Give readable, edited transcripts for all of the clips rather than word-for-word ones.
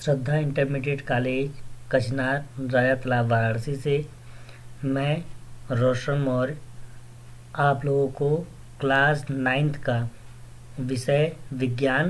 श्रद्धा intermediate college कचनार राया तालाब वाराणसी से मैं रोशन मौर्य आप लोगों को क्लास 9th का विषय विज्ञान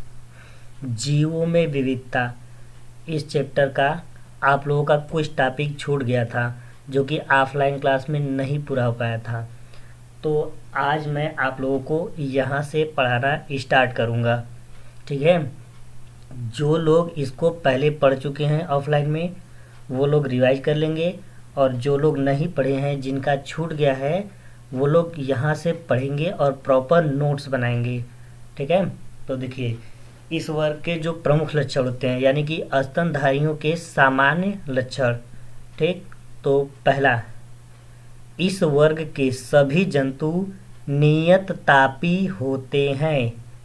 जीवों में विविधता इस चैप्टर का आप लोगों का कुछ टॉपिक छूट गया था जो कि ऑफलाइन क्लास में नहीं पूरा हो पाया था। तो आज मैं आप लोगों को यहाँ से पढ़ाना स्टार्ट करूँगा। ठीक है, जो लोग इसको पहले पढ़ चुके हैं ऑफलाइन में वो लोग रिवाइज कर लेंगे और जो लोग नहीं पढ़े हैं जिनका छूट गया है वो लोग यहाँ से पढ़ेंगे और प्रॉपर नोट्स बनाएंगे। ठीक है, तो देखिए इस वर्ग के जो प्रमुख लक्षण होते हैं यानी कि स्तनधारियों के सामान्य लक्षण। ठीक, तो पहला, इस वर्ग के सभी जंतु नियत तापी होते हैं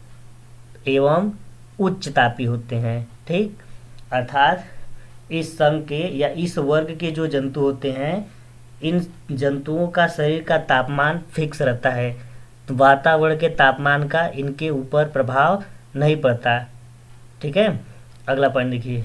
एवं उच्च तापी होते हैं। ठीक, अर्थात इस संघ के या इस वर्ग के जो जंतु होते हैं इन जंतुओं का शरीर का तापमान फिक्स रहता है, तो वातावरण के तापमान का इनके ऊपर प्रभाव नहीं पड़ता। ठीक है, अगला पॉइंट देखिए,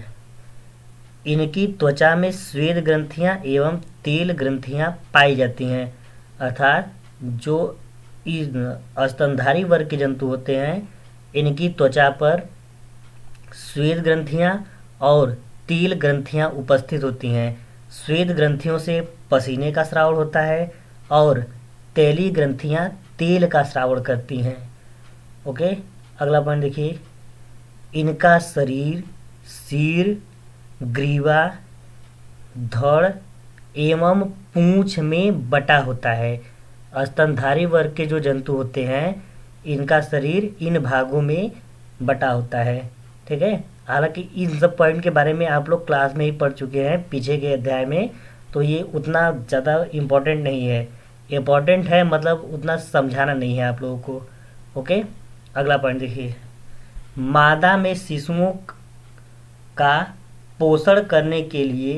इनकी त्वचा में श्वेत ग्रंथियां एवं तेल ग्रंथियां पाई जाती हैं। अर्थात जो इस स्तनधारी वर्ग के जंतु होते हैं इनकी त्वचा पर श्वेत ग्रंथियां और तेल ग्रंथियां उपस्थित होती हैं। श्वेत ग्रंथियों से पसीने का स्राव होता है और तेली ग्रंथियां तेल का स्राव करती हैं। ओके, अगला पॉइंट देखिए, इनका शरीर सिर, ग्रीवा, धड़ एवं पूंछ में बटा होता है। स्तनधारी वर्ग के जो जंतु होते हैं इनका शरीर इन भागों में बटा होता है। ठीक है, हालांकि इन सब पॉइंट के बारे में आप लोग क्लास में ही पढ़ चुके हैं पीछे के अध्याय में, तो ये उतना ज़्यादा इम्पोर्टेंट नहीं है। इम्पोर्टेंट है मतलब उतना समझाना नहीं है आप लोगों को। ओके, अगला पॉइंट देखिए, मादा में शिशुओं का पोषण करने के लिए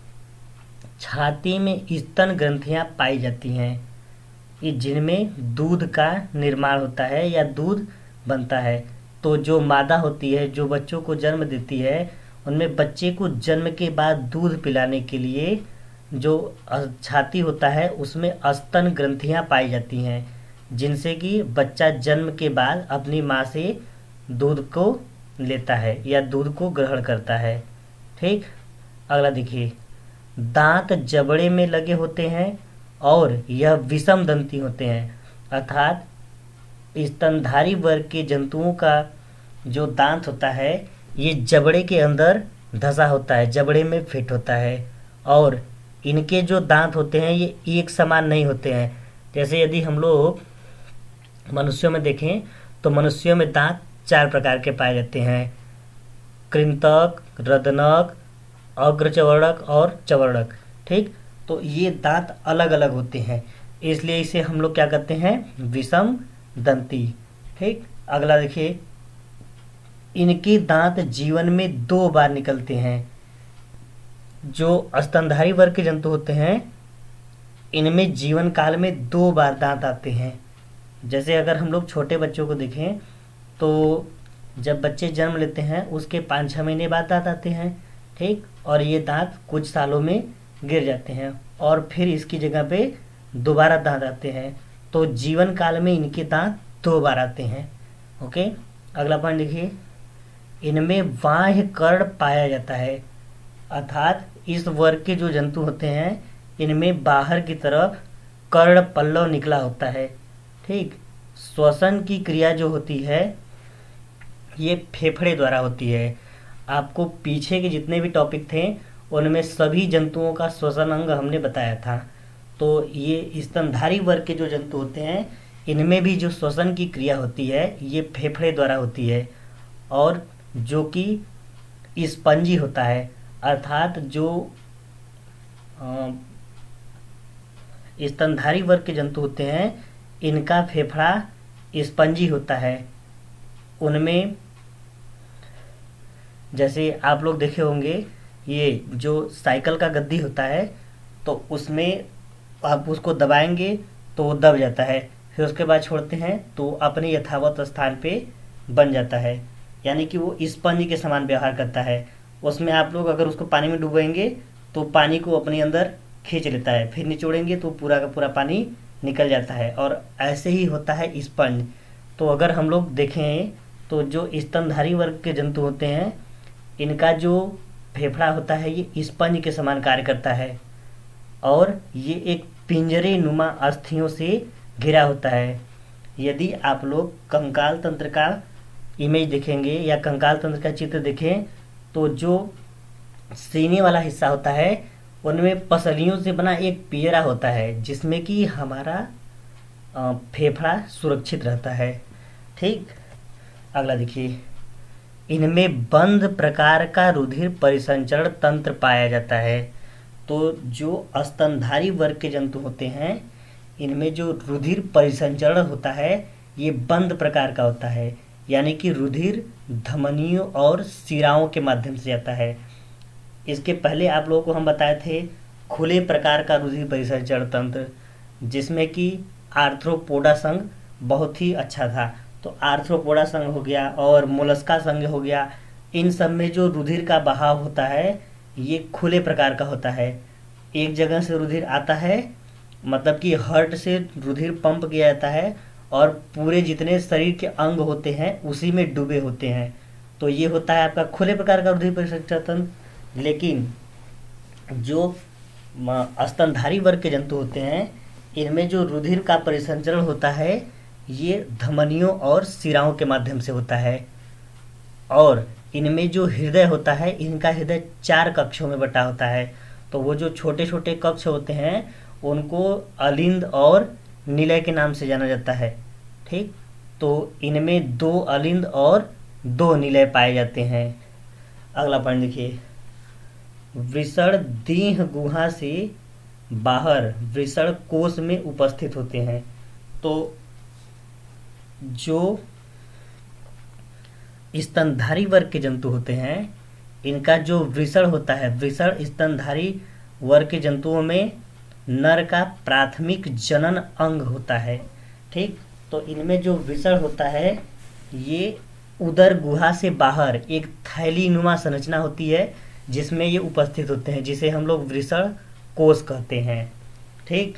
छाती में स्तन ग्रंथियां पाई जाती हैं जिनमें दूध का निर्माण होता है या दूध बनता है। तो जो मादा होती है जो बच्चों को जन्म देती है उनमें बच्चे को जन्म के बाद दूध पिलाने के लिए जो छाती होता है उसमें स्तन ग्रंथियां पाई जाती हैं जिनसे कि बच्चा जन्म के बाद अपनी माँ से दूध को लेता है या दूध को ग्रहण करता है। ठीक, अगला देखिए, दांत जबड़े में लगे होते हैं और यह विषम दंती होते हैं। अर्थात स्तनधारी वर्ग के जंतुओं का जो दांत होता है ये जबड़े के अंदर धंसा होता है, जबड़े में फिट होता है और इनके जो दांत होते हैं ये एक समान नहीं होते हैं। जैसे यदि हम लोग मनुष्यों में देखें तो मनुष्यों में दांत 4 प्रकार के पाए जाते हैं, कृंतक, रदनक, अग्रचवर्णक और चवर्णक। ठीक, तो ये दांत अलग अलग होते हैं इसलिए इसे हम लोग क्या कहते हैं, विषम दंती। ठीक, अगला देखिए, इनके दांत जीवन में 2 बार निकलते हैं। जो स्तनधारी वर्ग के जंतु होते हैं इनमें जीवन काल में 2 बार दांत आते हैं। जैसे अगर हम लोग छोटे बच्चों को देखें तो जब बच्चे जन्म लेते हैं उसके 5-6 महीने बाद दांत आते हैं। ठीक, और ये दांत कुछ सालों में गिर जाते हैं और फिर इसकी जगह पे दोबारा दांत आते हैं। तो जीवन काल में इनके दांत 2 बार आते हैं। ओके, अगला पॉइंट देखिए, इनमें बाह्य कर्ण पाया जाता है। अर्थात इस वर्ग के जो जंतु होते हैं इनमें बाहर की तरफ कर्ण पल्लव निकला होता है। ठीक, श्वसन की क्रिया जो होती है ये फेफड़े द्वारा होती है। आपको पीछे के जितने भी टॉपिक थे उनमें सभी जंतुओं का श्वसन अंग हमने बताया था। तो ये स्तनधारी वर्ग के जो जंतु होते हैं इनमें भी जो श्वसन की क्रिया होती है ये फेफड़े द्वारा होती है और जो कि स्पंजी होता है। अर्थात जो स्तनधारी वर्ग के जंतु होते हैं इनका फेफड़ा स्पंजी होता है। उनमें जैसे आप लोग देखे होंगे ये जो साइकिल का गद्दी होता है तो उसमें आप उसको दबाएंगे तो वो दब जाता है, फिर उसके बाद छोड़ते हैं तो अपने यथावत स्थान पे बन जाता है, यानी कि वो स्पंज के समान व्यवहार करता है। उसमें आप लोग अगर उसको पानी में डुबोएंगे तो पानी को अपने अंदर खींच लेता है, फिर निचोड़ेंगे तो पूरा का पूरा पानी निकल जाता है। और ऐसे ही होता है स्पंज। तो अगर हम लोग देखें तो जो स्तनधारी वर्ग के जंतु होते हैं, इनका जो फेफड़ा होता है ये स्पंज के समान कार्य करता है, और ये एक पिंजरे नुमा अस्थियों से घिरा होता है। यदि आप लोग कंकाल तंत्र का इमेज देखेंगे या कंकाल तंत्र का चित्र देखें तो जो सीने वाला हिस्सा होता है उनमें पसलियों से बना एक पिंजरा होता है, जिसमें कि हमारा फेफड़ा सुरक्षित रहता है। ठीक, अगला देखिए, इनमें बंद प्रकार का रुधिर परिसंचरण तंत्र पाया जाता है। तो जो स्तनधारी वर्ग के जंतु होते हैं, इनमें जो रुधिर परिसंचरण होता है ये बंद प्रकार का होता है, यानी कि रुधिर धमनियों और शिराओं के माध्यम से जाता है। इसके पहले आप लोगों को हम बताए थे खुले प्रकार का रुधिर परिसंचरण तंत्र, जिसमें कि आर्थ्रोपोडा संघ बहुत ही अच्छा था। तो आर्थ्रोपोडा संघ हो गया और मोलस्का संघ हो गया, इन सब में जो रुधिर का बहाव होता है ये खुले प्रकार का होता है। एक जगह से रुधिर आता है, मतलब कि हार्ट से रुधिर पंप किया जाता है और पूरे जितने शरीर के अंग होते हैं उसी में डूबे होते हैं। तो ये होता है आपका खुले प्रकार का रुधिर परिसंचरण तंत्र। लेकिन जो स्तनधारी वर्ग के जंतु होते हैं, इनमें जो रुधिर का परिसंचरण होता है ये धमनियों और शिराओं के माध्यम से होता है। और इनमें जो हृदय होता है, इनका हृदय 4 कक्षों में बटा होता है। तो वो जो छोटे छोटे कक्ष होते हैं उनको अलिंद और निलय के नाम से जाना जाता है। ठीक, तो इनमें 2 अलिंद और 2 निलय पाए जाते हैं। अगला पॉइंट देखिए, वृषण देह गुहा से बाहर वृषण कोश में उपस्थित होते हैं। तो जो स्तनधारी वर्ग के जंतु होते हैं, इनका जो वृषण होता है, वृषण स्तनधारी वर्ग के जंतुओं में नर का प्राथमिक जनन अंग होता है। ठीक, तो इनमें जो वृषण होता है ये उदर गुहा से बाहर एक थैली नुमा संरचना होती है जिसमें ये उपस्थित होते हैं, जिसे हम लोग वृषण कोश कहते हैं। ठीक,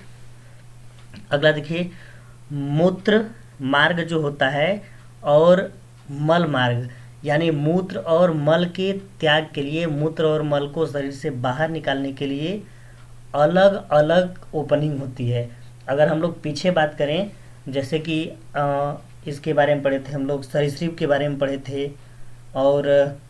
अगला देखिए, मूत्र मार्ग जो होता है और मल मार्ग, यानी मूत्र और मल के त्याग के लिए, मूत्र और मल को शरीर से बाहर निकालने के लिए अलग अलग ओपनिंग होती है। अगर हम लोग पीछे बात करें, जैसे कि इसके बारे में पढ़े थे हम लोग, सरीसृप के बारे में पढ़े थे और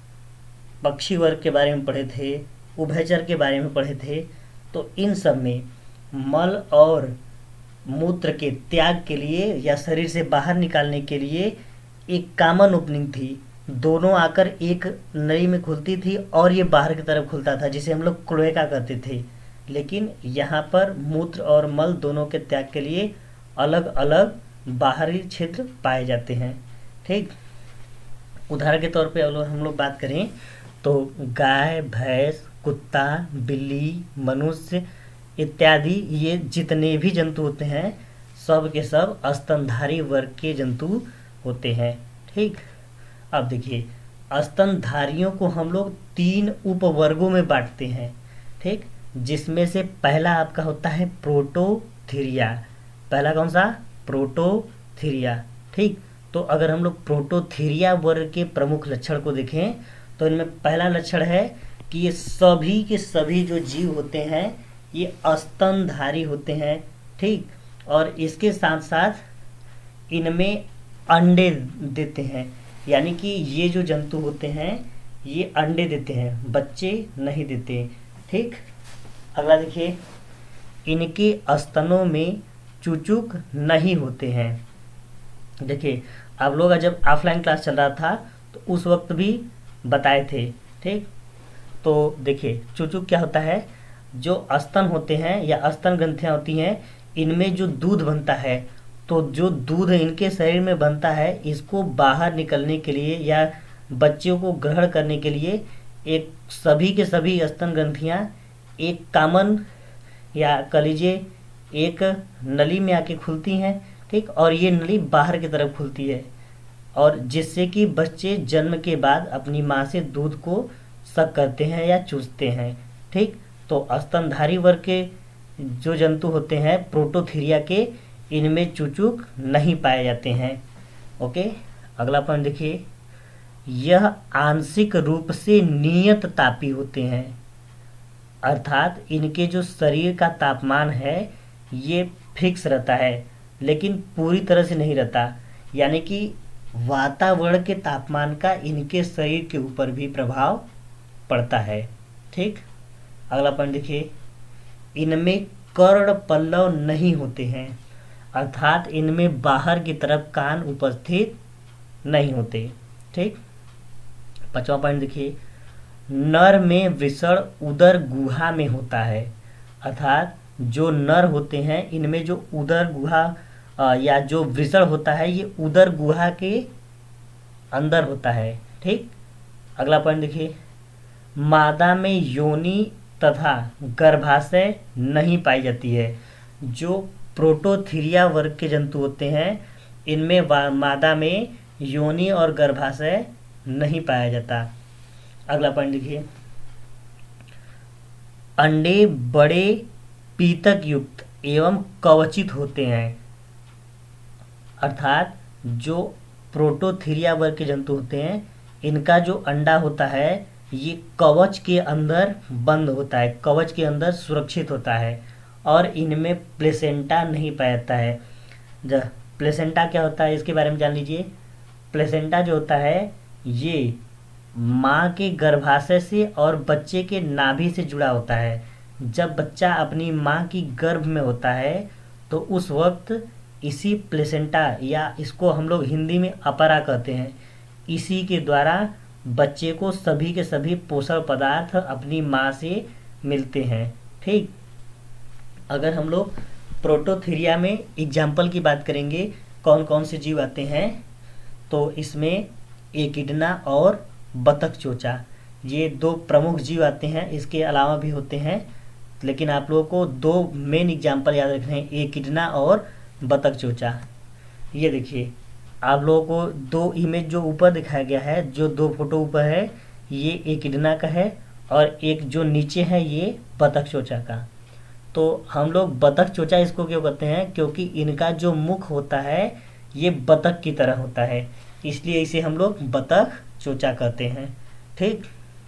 पक्षी वर्ग के बारे में पढ़े थे, उभयचर के बारे में पढ़े थे। तो इन सब में मल और मूत्र के त्याग के लिए या शरीर से बाहर निकालने के लिए एक कॉमन ओपनिंग थी। दोनों आकर एक नली में खुलती थी और ये बाहर की तरफ खुलता था, जिसे हम लोग क्लोएका कहते थे। लेकिन यहाँ पर मूत्र और मल दोनों के त्याग के लिए अलग अलग बाहरी क्षेत्र पाए जाते हैं। ठीक, उदाहरण के तौर पे अगर हम लोग बात करें तो गाय, भैंस, कुत्ता, बिल्ली, मनुष्य इत्यादि ये जितने भी जंतु होते हैं सब के सब स्तनधारी वर्ग के जंतु होते हैं। ठीक, अब देखिए, स्तनधारियों को हम लोग 3 उपवर्गों में बांटते हैं। ठीक, जिसमें से पहला आपका होता है प्रोटोथीरिया। पहला कौन सा? प्रोटोथीरिया। ठीक, तो अगर हम लोग प्रोटोथीरिया वर्ग के प्रमुख लक्षण को देखें तो इनमें पहला लक्षण है कि ये सभी के सभी जो जीव होते हैं ये स्तनधारी होते हैं। ठीक, और इसके साथ साथ इनमें अंडे देते हैं, यानी कि ये जो जंतु होते हैं ये अंडे देते हैं, बच्चे नहीं देते। ठीक, अगला देखिए, इनके स्तनों में चूचूक नहीं होते हैं। देखिए, आप लोग जब ऑफलाइन क्लास चल रहा था तो उस वक्त भी बताए थे। ठीक, तो देखिए चूचूक क्या होता है, जो स्तन होते हैं या स्तन ग्रंथियां होती हैं, इनमें जो दूध बनता है, तो जो दूध इनके शरीर में बनता है इसको बाहर निकलने के लिए या बच्चों को ग्रहण करने के लिए एक सभी के सभी स्तन ग्रंथियां एक कॉमन या कलीजे एक नली में आके खुलती हैं। ठीक, और ये नली बाहर की तरफ खुलती है, और जिससे कि बच्चे जन्म के बाद अपनी माँ से दूध को शक करते हैं या चूसते हैं। ठीक, तो स्तनधारी वर्ग के जो जंतु होते हैं प्रोटोथीरिया के, इनमें चूचूक नहीं पाए जाते हैं। ओके, अगला पॉइंट देखिए, यह आंशिक रूप से नियत तापी होते हैं, अर्थात इनके जो शरीर का तापमान है ये फिक्स रहता है, लेकिन पूरी तरह से नहीं रहता, यानी कि वातावरण के तापमान का इनके शरीर के ऊपर भी प्रभाव पड़ता है। ठीक, अगला पॉइंट देखिए, इनमें कर्ण पल्लव नहीं होते हैं, अर्थात इनमें बाहर की तरफ कान उपस्थित नहीं होते। ठीक, पांचवा पॉइंट देखिए, नर में वृषण उदर गुहा में होता है, अर्थात जो नर होते हैं इनमें जो उदर गुहा या जो वृषण होता है ये उदर गुहा के अंदर होता है। ठीक, अगला पॉइंट देखिए, मादा में योनि तथा गर्भाशय नहीं पाई जाती है। जो प्रोटोथीरिया वर्ग के जंतु होते हैं इनमें मादा में योनि और गर्भाशय नहीं पाया जाता। अगला पॉइंट देखिए, अंडे बड़े पीतक युक्त एवं कवचित होते हैं, अर्थात जो प्रोटोथीरिया वर्ग के जंतु होते हैं इनका जो अंडा होता है ये कवच के अंदर बंद होता है, कवच के अंदर सुरक्षित होता है, और इनमें प्लेसेंटा नहीं पाया जाता है। प्लेसेंटा क्या होता है इसके बारे में जान लीजिए। प्लेसेंटा जो होता है ये माँ के गर्भाशय से और बच्चे के नाभि से जुड़ा होता है। जब बच्चा अपनी माँ की गर्भ में होता है तो उस वक्त इसी प्लेसेंटा, या इसको हम लोग हिंदी में अपरा कहते हैं, इसी के द्वारा बच्चे को सभी के सभी पोषण पदार्थ अपनी माँ से मिलते हैं। ठीक, अगर हम लोग प्रोटोथीरिया में एग्जाम्पल की बात करेंगे कौन कौन से जीव आते हैं, तो इसमें एकिडना और बतख चोचा, ये दो प्रमुख जीव आते हैं। इसके अलावा भी होते हैं, लेकिन आप लोगों को दो मेन एग्जाम्पल याद रखने हैं, एकिडना और बतख चोचा। ये देखिए, आप लोगों को दो इमेज जो ऊपर दिखाया गया है, जो दो फोटो ऊपर है ये एकिडना का है और एक जो नीचे है ये बतख चोचा का। तो हम लोग बतख चोचा इसको क्यों कहते हैं, क्योंकि इनका जो मुख होता है ये बतख की तरह होता है, इसलिए इसे हम लोग बतख चोचा कहते हैं। ठीक,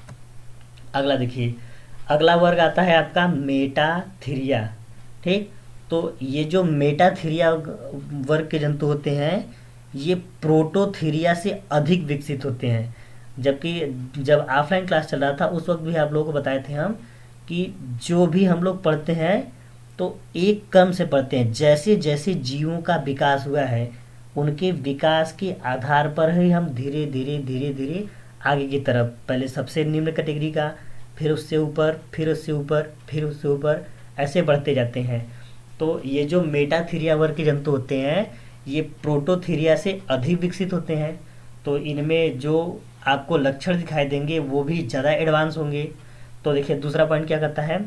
अगला देखिए, अगला वर्ग आता है आपका मेटाथीरिया। ठीक, तो ये जो मेटाथीरिया वर्ग के जंतु होते हैं ये प्रोटोथीरिया से अधिक विकसित होते हैं। जबकि जब ऑफलाइन क्लास चल रहा था उस वक्त भी आप लोगों को बताए थे हम कि जो भी हम लोग पढ़ते हैं तो एक क्रम से पढ़ते हैं, जैसे जैसे जीवों का विकास हुआ है उनके विकास के आधार पर ही हम धीरे धीरे धीरे धीरे आगे की तरफ, पहले सबसे निम्न कैटेगरी का, फिर उससे ऊपर, फिर उससे ऊपर, फिर उससे ऊपर, ऐसे बढ़ते जाते हैं। तो ये जो मेटाथीरिया वर्ग के जंतु होते हैं ये प्रोटोथीरिया से अधिक विकसित होते हैं, तो इनमें जो आपको लक्षण दिखाई देंगे वो भी ज़्यादा एडवांस होंगे। तो देखिए दूसरा पॉइंट क्या कहता है,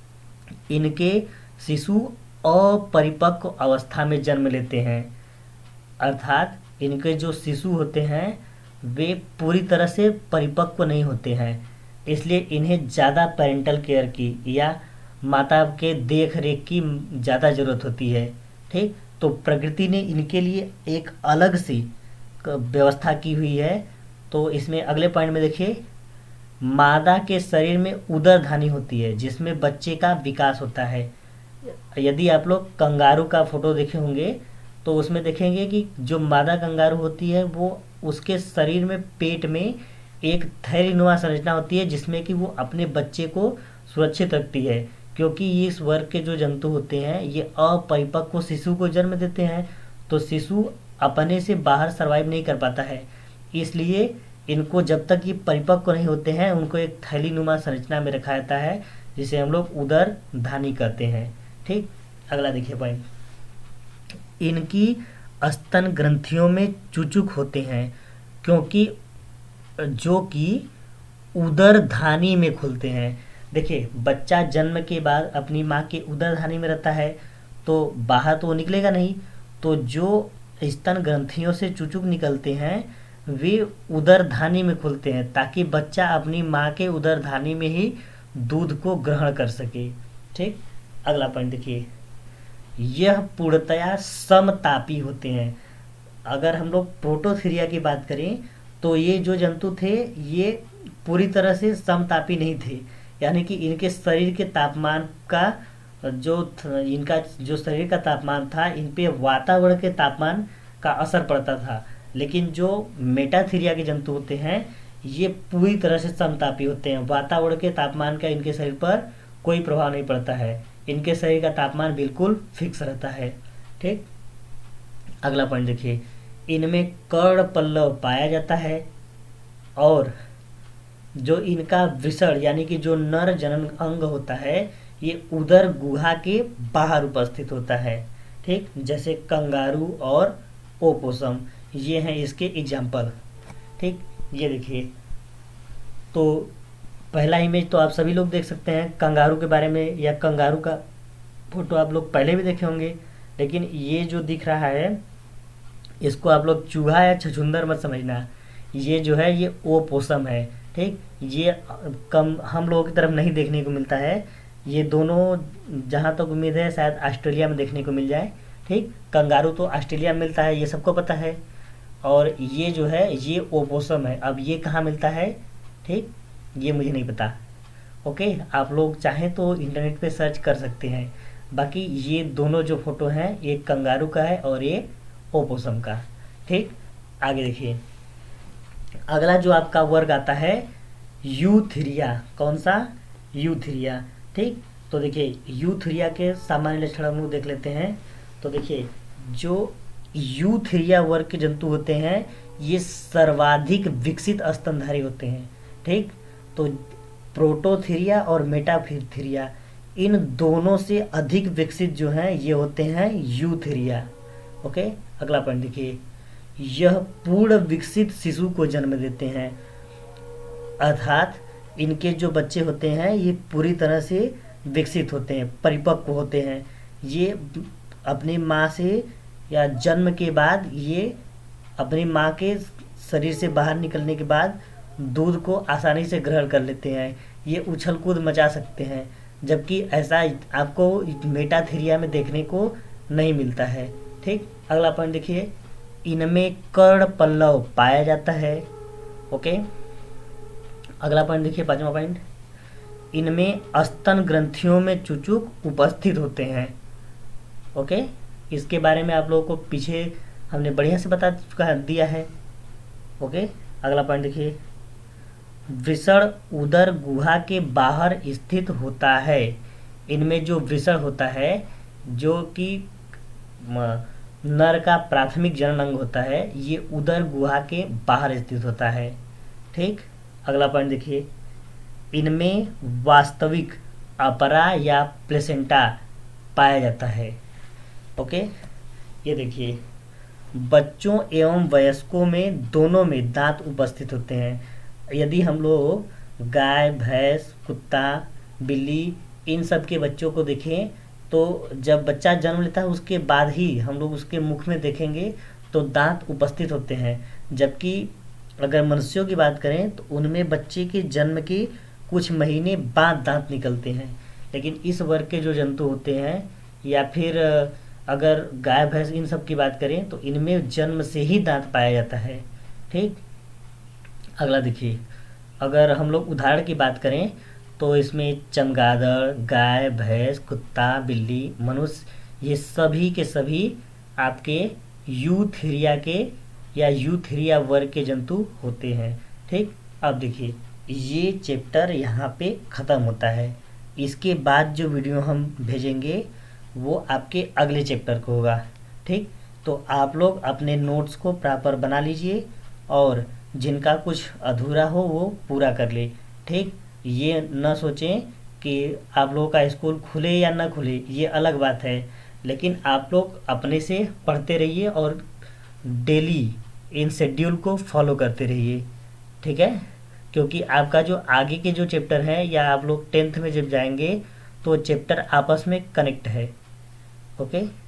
इनके शिशु अपरिपक्व अवस्था में जन्म लेते हैं, अर्थात इनके जो शिशु होते हैं वे पूरी तरह से परिपक्व नहीं होते हैं, इसलिए इन्हें ज़्यादा पेरेंटल केयर की या माता के देख रेख की ज़्यादा ज़रूरत होती है। ठीक, तो प्रकृति ने इनके लिए एक अलग सी व्यवस्था की हुई है। तो इसमें अगले पॉइंट में देखिए, मादा के शरीर में उदरधानी होती है जिसमें बच्चे का विकास होता है। यदि आप लोग कंगारू का फोटो देखे होंगे तो उसमें देखेंगे कि जो मादा कंगारू होती है वो उसके शरीर में पेट में एक थैलीनुमा संरचना होती है जिसमें कि वो अपने बच्चे को सुरक्षित रखती है, क्योंकि इस वर्ग के जो जंतु होते हैं ये अपरिपक्व शिशु को जन्म देते हैं, तो शिशु अपने से बाहर सर्वाइव नहीं कर पाता है, इसलिए इनको जब तक ये परिपक्व नहीं होते हैं उनको एक थैलीनुमा संरचना में रखा जाता है जिसे हम लोग उदर धानी कहते हैं। ठीक, अगला देखिए पॉइंट, इनकी स्तन ग्रंथियों में चुचुक होते हैं क्योंकि जो कि उदर धानी में खुलते हैं। देखिए बच्चा जन्म के बाद अपनी माँ के उदर धानी में रहता है तो बाहर तो निकलेगा नहीं, तो जो स्तन ग्रंथियों से चुचुक निकलते हैं वे उदरधानी में खुलते हैं ताकि बच्चा अपनी माँ के उदरधानी में ही दूध को ग्रहण कर सके। ठीक, अगला पॉइंट देखिए, यह पूर्णतया समतापी होते हैं। अगर हम लोग प्रोटोथीरिया की बात करें तो ये जो जंतु थे ये पूरी तरह से समतापी नहीं थे, यानी कि इनके शरीर के तापमान का इनका जो शरीर का तापमान था इन पे वातावरण के तापमान का असर पड़ता था। लेकिन जो मेटाथीरिया के जंतु होते हैं ये पूरी तरह से समतापी होते हैं, वातावरण के तापमान का इनके शरीर पर कोई प्रभाव नहीं पड़ता है, इनके शरीर का तापमान बिल्कुल फिक्स रहता है। ठीक, अगला पॉइंट देखिए, इनमें कर्ण पल्लव पाया जाता है और जो इनका वृषण यानी कि जो नर जनन अंग होता है ये उदर गुहा के बाहर उपस्थित होता है। ठीक, जैसे कंगारू और ओपोसम ये हैं इसके एग्जाम्पल। ठीक, ये देखिए, तो पहला इमेज तो आप सभी लोग देख सकते हैं कंगारू के बारे में, या कंगारू का फोटो आप लोग पहले भी देखे होंगे, लेकिन ये जो दिख रहा है इसको आप लोग चूहा या छछूंदर मत समझना, ये जो है ये ओपोसम है। ठीक, ये कम हम लोगों की तरफ नहीं देखने को मिलता है, ये दोनों जहाँ तक उम्मीद है शायद ऑस्ट्रेलिया में देखने को मिल जाए। ठीक, कंगारू तो ऑस्ट्रेलिया में मिलता है, ये सबको पता है, और ये जो है ये ओपोसम है। अब ये कहाँ मिलता है, ठीक, ये मुझे नहीं पता। ओके, आप लोग चाहें तो इंटरनेट पे सर्च कर सकते हैं। बाकी ये दोनों जो फोटो हैं एक कंगारू का है और ये ओपोसम का। ठीक, आगे देखिए, अगला जो आपका वर्ग आता है यूथेरिया। कौन सा, यूथेरिया। ठीक, तो देखिए यूथेरिया के सामान्य लक्षण हम लोग देख लेते हैं। तो देखिए जो यूथेरिया वर्ग के जंतु होते हैं ये सर्वाधिक विकसित स्तनधारी होते हैं। ठीक, तो प्रोटोथीरिया और मेटाथीरिया इन दोनों से अधिक विकसित जो हैं ये होते हैं यूथेरिया। ओके, अगला पॉइंट देखिए, यह पूर्ण विकसित शिशु को जन्म देते हैं, अर्थात इनके जो बच्चे होते हैं ये पूरी तरह से विकसित होते हैं, परिपक्व होते हैं। ये अपनी माँ से या जन्म के बाद ये अपनी माँ के शरीर से बाहर निकलने के बाद दूध को आसानी से ग्रहण कर लेते हैं, ये उछल कूद मचा सकते हैं, जबकि ऐसा आपको मेटाथीरिया में देखने को नहीं मिलता है। ठीक, अगला पॉइंट देखिए, इनमें कर्ण पल्लव पाया जाता है। ओके, अगला पॉइंट देखिए, पांचवा पॉइंट, इनमें स्तन ग्रंथियों में चुचुक उपस्थित होते हैं। ओके, इसके बारे में आप लोगों को पीछे हमने बढ़िया से बता दिया है। ओके, अगला पॉइंट देखिए, वृषण उदर गुहा के बाहर स्थित होता है। इनमें जो वृषण होता है जो कि नर का प्राथमिक जनन अंग होता है ये उदर गुहा के बाहर स्थित होता है। ठीक, अगला पॉइंट देखिए, इनमें वास्तविक अपरा या प्लेसेंटा पाया जाता है। ओके, ये देखिए, बच्चों एवं वयस्कों में दोनों में दांत उपस्थित होते हैं। यदि हम लोग गाय, भैंस, कुत्ता, बिल्ली इन सब के बच्चों को देखें तो जब बच्चा जन्म लेता है उसके बाद ही हम लोग उसके मुख में देखेंगे तो दांत उपस्थित होते हैं, जबकि अगर मनुष्यों की बात करें तो उनमें बच्चे के जन्म के कुछ महीने बाद दांत निकलते हैं। लेकिन इस वर्ग के जो जंतु होते हैं या फिर अगर गाय भैंस इन सब की बात करें तो इनमें जन्म से ही दांत पाया जाता है। ठीक, अगला देखिए, अगर हम लोग उदाहरण की बात करें तो इसमें चमगादड़, गाय, भैंस, कुत्ता, बिल्ली, मनुष्य ये सभी के सभी आपके यूथेरिया के या यूथेरिया वर्ग के जंतु होते हैं। ठीक, अब देखिए ये चैप्टर यहाँ पे ख़त्म होता है। इसके बाद जो वीडियो हम भेजेंगे वो आपके अगले चैप्टर को होगा। ठीक, तो आप लोग अपने नोट्स को प्रॉपर बना लीजिए और जिनका कुछ अधूरा हो वो पूरा कर ले। ठीक, ये न सोचें कि आप लोगों का स्कूल खुले या ना खुले ये अलग बात है, लेकिन आप लोग अपने से पढ़ते रहिए और डेली इन शेड्यूल को फॉलो करते रहिए। ठीक है, क्योंकि आपका जो आगे के जो चैप्टर हैं या आप लोग 10th में जब जाएंगे तो चैप्टर आपस में कनेक्ट है। ओके।